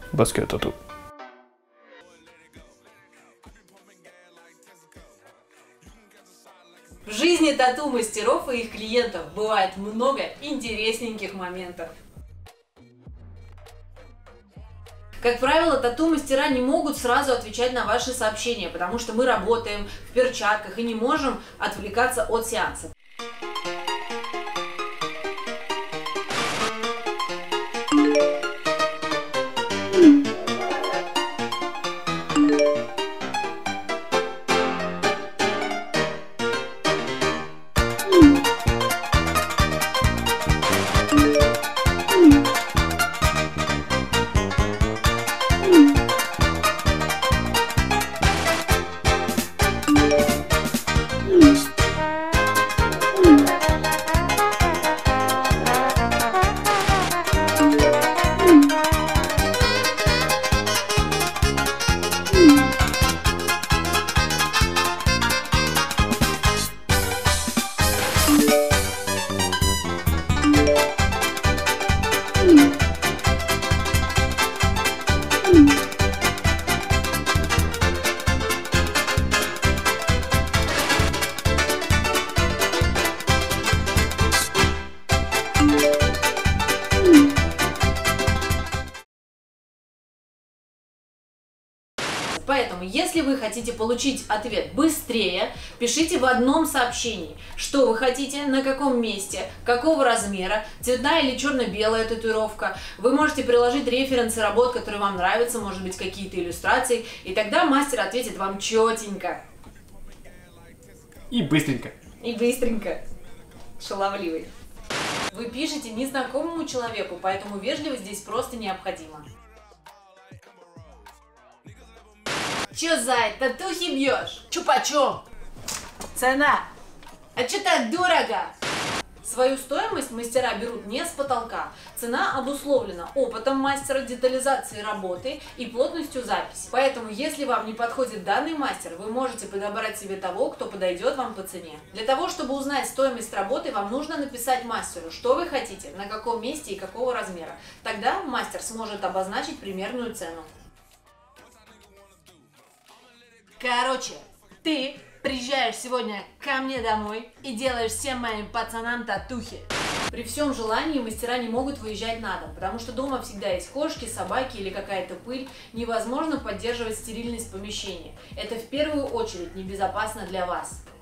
Баскет тату. В жизни тату-мастеров и их клиентов бывает много интересненьких моментов. Как правило, тату-мастера не могут сразу отвечать на ваши сообщения, потому что мы работаем в перчатках и не можем отвлекаться от сеанса. Поэтому, если вы хотите получить ответ быстрее, пишите в одном сообщении, что вы хотите, на каком месте, какого размера, цветная или черно-белая татуировка. Вы можете приложить референсы работ, которые вам нравятся, может быть, какие-то иллюстрации, и тогда мастер ответит вам четенько. И быстренько. И быстренько. Шаловливый. Вы пишете незнакомому человеку, поэтому вежливость здесь просто необходима. Чё, зай, татухи бьешь? Чё почем? Цена? А чё так дорого? Свою стоимость мастера берут не с потолка. Цена обусловлена опытом мастера, детализацией работы и плотностью записи. Поэтому, если вам не подходит данный мастер, вы можете подобрать себе того, кто подойдет вам по цене. Для того, чтобы узнать стоимость работы, вам нужно написать мастеру, что вы хотите, на каком месте и какого размера. Тогда мастер сможет обозначить примерную цену. Короче, ты приезжаешь сегодня ко мне домой и делаешь всем моим пацанам татухи. При всем желании мастера не могут выезжать на дом, потому что дома всегда есть кошки, собаки или какая-то пыль. Невозможно поддерживать стерильность помещения. Это в первую очередь небезопасно для вас.